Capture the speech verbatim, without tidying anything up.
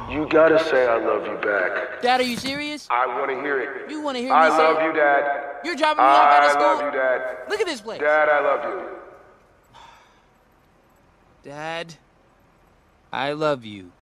You gotta say I love you back. Dad, are you serious? I want to hear it. You want to hear I me say love it? you, Dad. You're dropping me off out of I school? love you, Dad. Look at this place. Dad, I love you. Dad, I love you.